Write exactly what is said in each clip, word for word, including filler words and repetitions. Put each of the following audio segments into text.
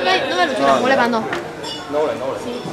vai, dove lo gioca? Vuole bando? No le, no le. Sì.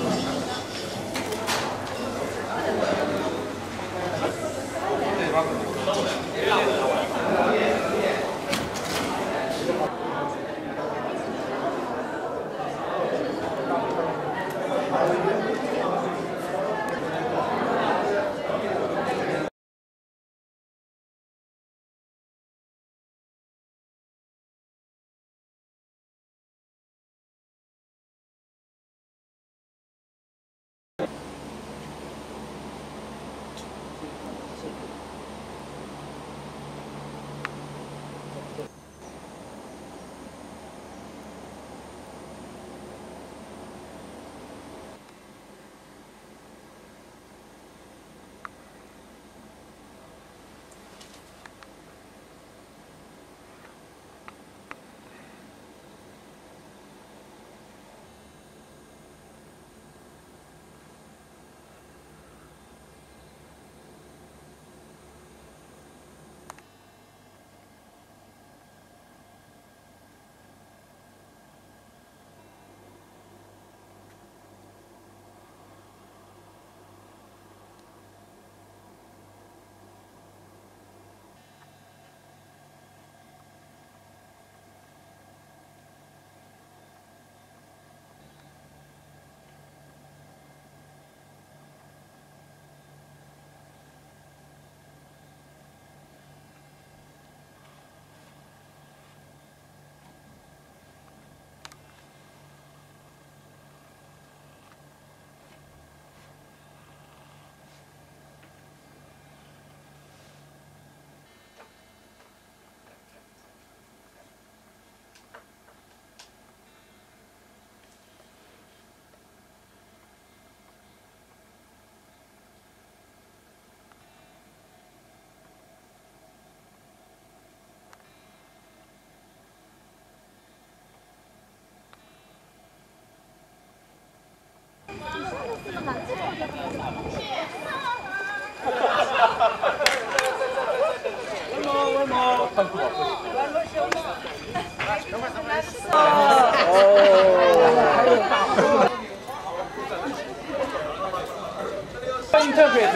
Interpret.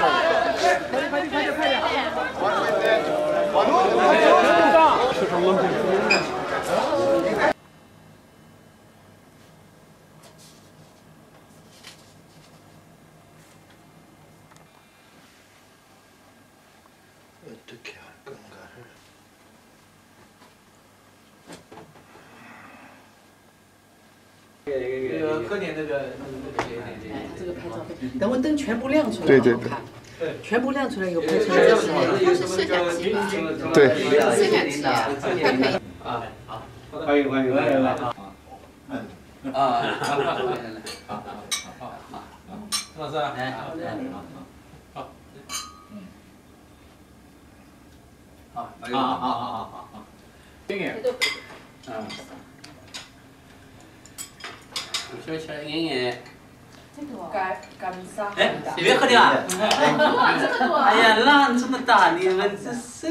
这个科点那个那个哎，这个拍照片，等会灯全部亮出来， 对对对， 对，全部亮出来以后拍出来。 它是摄像机吧？ 对， 摄像机，它可以。 啊，好， 欢迎欢迎欢迎来啊！ 啊，好，好，好，老师，来，好，好，嗯，好，好，好，好，好，好，经验，嗯。 小小眼眼， 干干啥？ 哎，别喝的啊！哎呀，浪这么大，你们这是。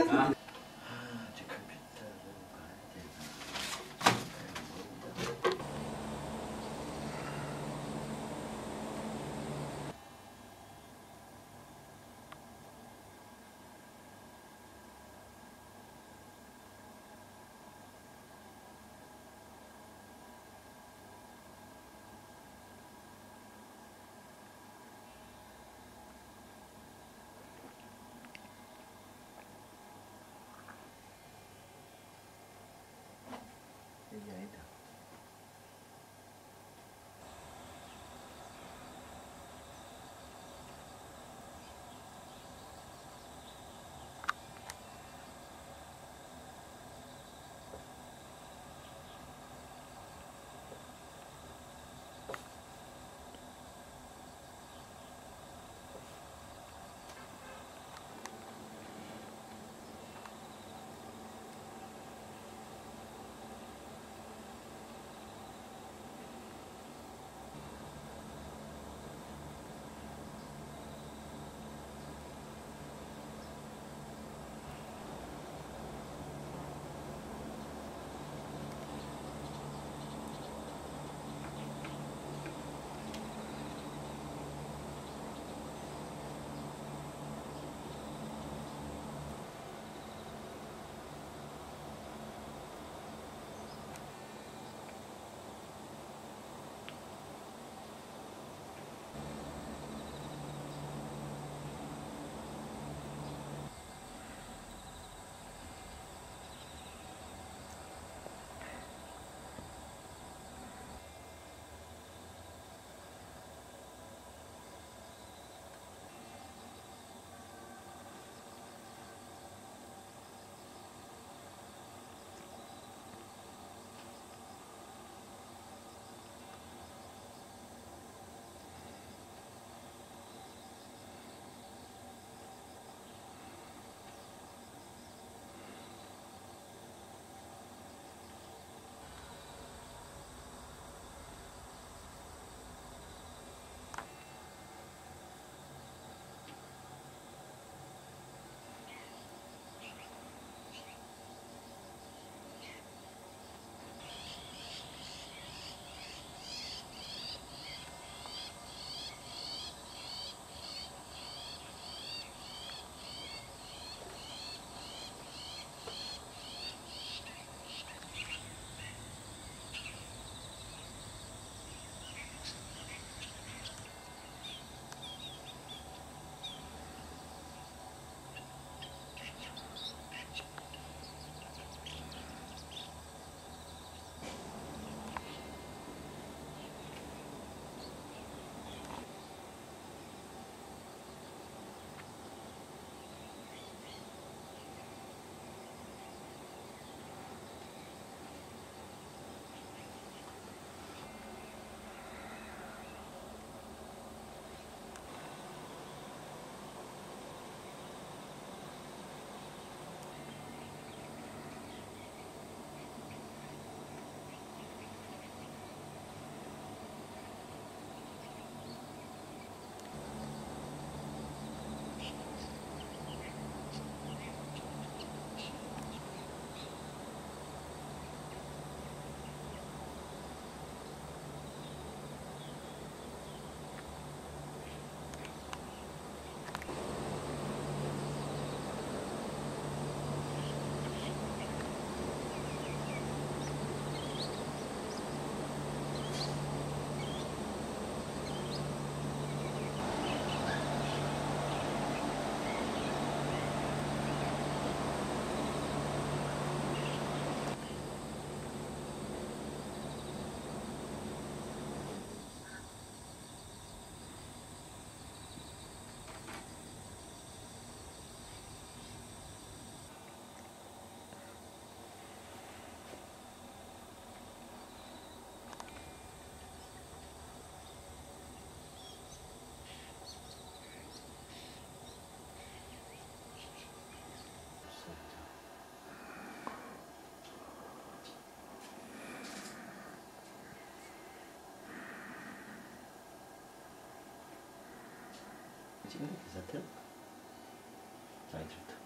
찍는 게 괜찮대? 자, 이제부터.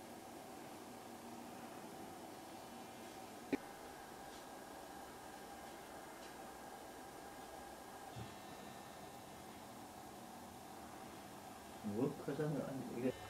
뭐 그러잖아. 아니, 이게.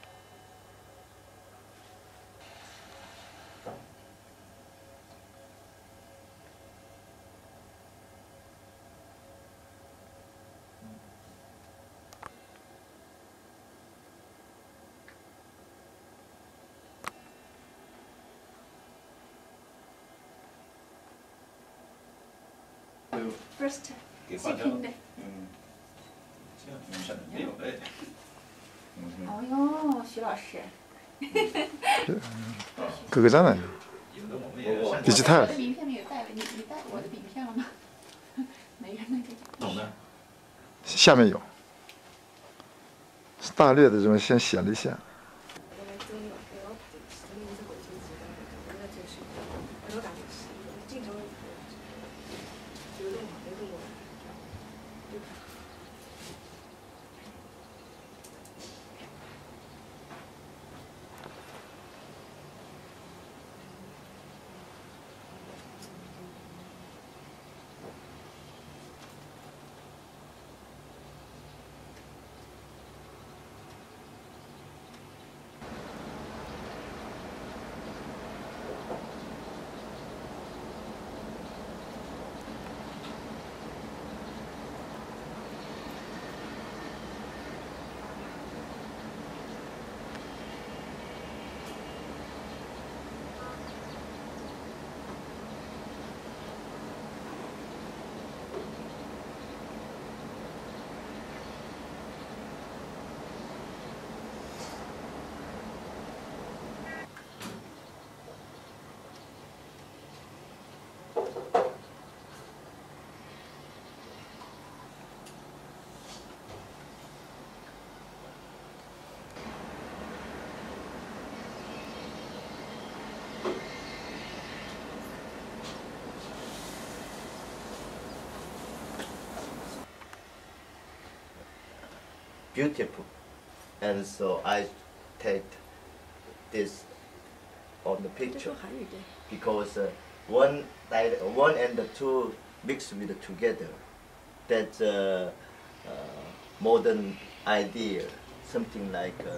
First, 음. second. 음.没有哎。 哦哟，徐老师， 그거잖아요. 디지털. 我的名片没有带，你你带我的名片了吗？没有那个。 懂的。 下面有，大略的这么先写了一下。 Beautiful, and so I take this on the picture because uh, one di- one and the two mixed with together. That's uh, uh, modern idea, something like uh,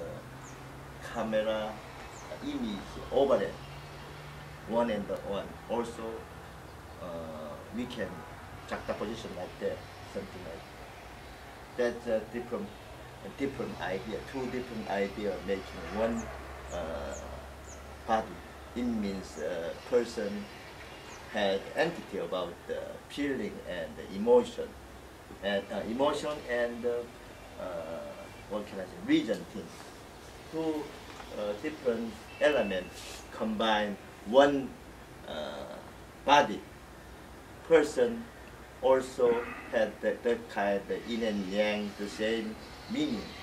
camera image overlay. One and the one. Also, uh, we can juxtaposition like that, something like that. That's a different. A different idea, two different ideas making one uh, body. It means a person had entity about the feeling and the emotion, and uh, emotion and uh, uh, what can I say, reason thing. Two uh, different elements combine one uh, body. Person also had that, that kind of yin and yang, the same meaning.